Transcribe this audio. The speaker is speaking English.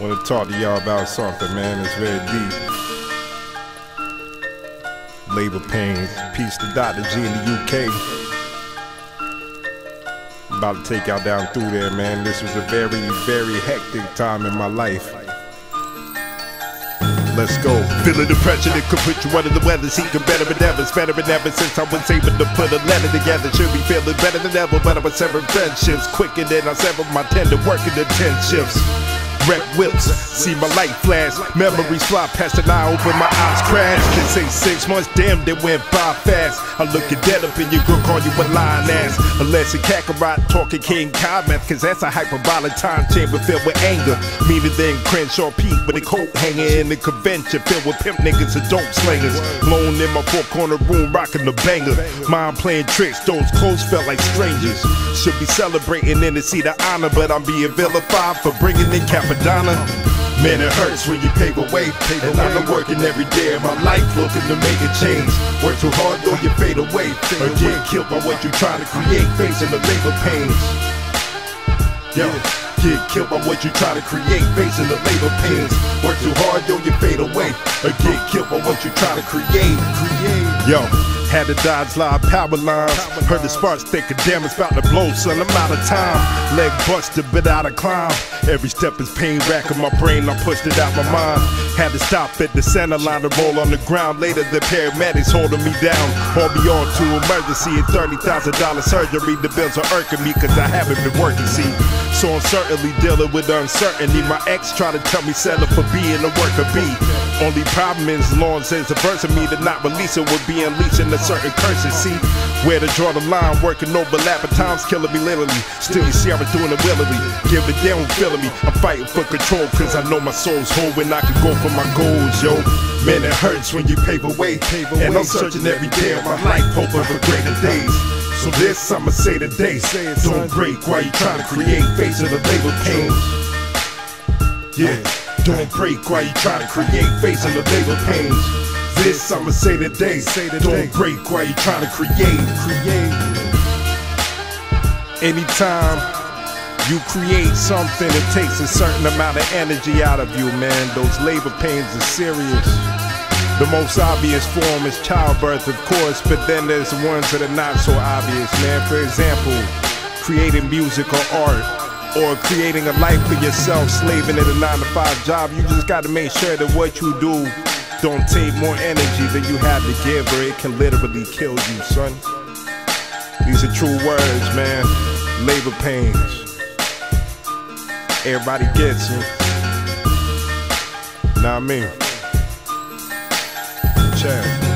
Want to talk to y'all about something, man. It's very deep. Labor pains. Peace to Dr. G in the UK. About to take y'all down through there, man. This was a very, very hectic time in my life. Let's go. Feeling the pressure that could put you under the weather. Seeking better than ever, it's better than ever since I was able to put a letter together. Should be feeling better than ever, but I was severing friendships quicker than I severed my tender working the 10 shifts. Wreck whips, see my light flash. Memories fly past and I open my eyes crash. Can say 6 months, damn, they went by fast. I look you dead up and your girl call you a lying ass. Unless you Kakarot talking King Kyle, cause that's a hyperbolic time chamber filled with anger. Meaner than Crenshaw Peak with a coat hanger in the convention filled with pimp niggas and dope slingers. Alone in my 4-corner room rocking the banger. Mind playing tricks, those clothes felt like strangers. Should be celebrating in the seat of honor, but I'm being vilified for bringing in Capadonna. Man, it hurts when you pave a way, and I'm working every day of my life looking to make a change. Work too hard, though you fade away, or get killed by what you're trying to create, facing the labor pains. Yo, get killed by what you're trying to create, facing the labor pains. Work too hard, yo, you fade away, or get killed by what you're trying to create. Yo, had to dodge live power lines. Heard the sparks thinking, damn, it's about to blow, son, I'm out of time. Leg busted, but out of climb. Every step is pain racking my brain, I pushed it out my mind. Had to stop at the center line to roll on the ground. Later the paramedics holding me down. Hauled me on to emergency and $30,000 surgery. The bills are irking me cause I haven't been working, see. So I'm certainly dealing with uncertainty. My ex tried to tell me settle for being a worker bee. Only problem is law says the verse of me to not release it would be unleashing a certain curses. See where to draw the line, working overlap at times killing me literally. Still you see I was doing it willingly. Give it down, feeling me. I'm fighting for control cause I know my soul's whole when I can go for my goals, yo. Man, it hurts when you pave a way, and I'm searching every day of my life hoping for greater days. So this I'ma say today, don't break while you trying to create, facing the labor pains. Yeah, don't break while you trying to create, facing the labor pains. This I'ma say today, don't break while you trying to create. Anytime you create something, it takes a certain amount of energy out of you, man. Those labor pains are serious. The most obvious form is childbirth, of course, but then there's the ones that are not so obvious, man. For example, creating music or art, or creating a life for yourself, slaving in a 9-to-5 job. You just gotta make sure that what you do don't take more energy than you have to give, or it can literally kill you, son. These are true words, man. Labor pains. Everybody gets it. Know what I mean? Check.